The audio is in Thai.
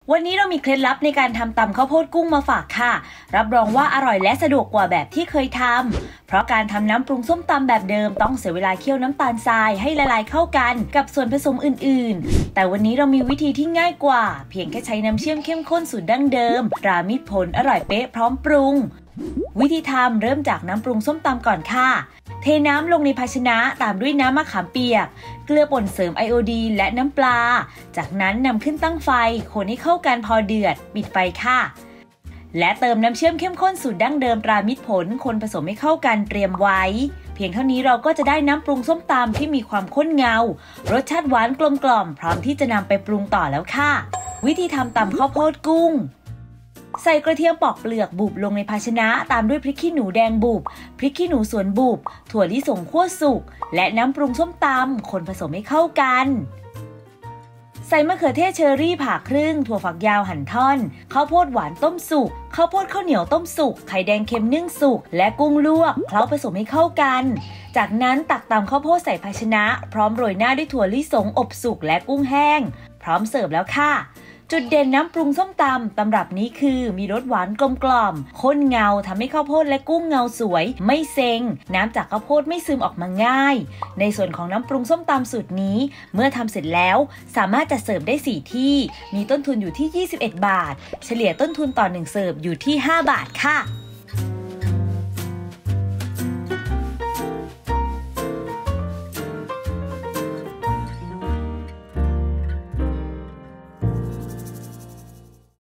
วันนี้เรามีเคล็ดลับในการทำตำข้าวโพดกุ้งมาฝากค่ะรับรองว่าอร่อยและสะดวกกว่าแบบที่เคยทำเพราะการทำน้ำปรุงส้มตำแบบเดิมต้องเสียเวลาเคี่ยวน้ำตาลทรายให้ละลายเข้ากันกับส่วนผสมอื่นๆแต่วันนี้เรามีวิธีที่ง่ายกว่าเพียงแค่ใช้น้ำเชื่อมเข้มข้นสูตรดั้งเดิมรามิตรผลอร่อยเป๊ะพร้อมปรุงวิธีทำเริ่มจากน้ำปรุงส้มตำก่อนค่ะเทน้ำลงในภาชนะตามด้วยน้ำมะขามเปียกเกลือป่นเสริมไอโอดีนและน้ำปลาจากนั้นนำขึ้นตั้งไฟคนให้เข้ากันพอเดือดปิดไฟค่ะและเติมน้ำเชื่อมเข้มข้นสูตรดั้งเดิมตรามิตรผลคนผสมให้เข้ากันเตรียมไว้เพียงเท่านี้เราก็จะได้น้ำปรุงส้มตำที่มีความข้นเงารสชาติหวานกลมกล่อมพร้อมที่จะนำไปปรุงต่อแล้วค่ะวิธีทำตำข้าวโพดกุ้งใส่กระเทียมปอกเปลือกบุบลงในภาชนะตามด้วยพริกขี้หนูแดงบุบพริกขี้หนูสวนบุบถั่วลิสงคั่วสุกและน้ำปรุงส้มตำคนผสมให้เข้ากันใส่มะเขือเทศเชอรี่ผ่าครึ่งถั่วฝักยาวหั่นท่อนข้าวโพดหวานต้มสุกข้าวโพดข้าวเหนียวต้มสุกไข่แดงเค็มนึ่งสุกและกุ้งลวกเคล้าผสมให้เข้ากันจากนั้นตักตำข้าวโพดใส่ภาชนะพร้อมโรยหน้าด้วยถั่วลิสงอบสุกและกุ้งแห้งพร้อมเสิร์ฟแล้วค่ะจุดเด่นน้ำปรุงส้มตำตำรับนี้คือมีรสหวานกลมกล่อมข้นเงาทำให้ข้าวโพดและกุ้งเงาสวยไม่เซ็งน้ำจากข้าวโพดไม่ซึมออกมาง่ายในส่วนของน้ำปรุงส้มตำสูตรนี้เมื่อทำเสร็จแล้วสามารถจัดเสิร์ฟได้4ที่มีต้นทุนอยู่ที่21 บาทเฉลี่ยต้นทุนต่อ1เสิร์ฟอยู่ที่5 บาทค่ะ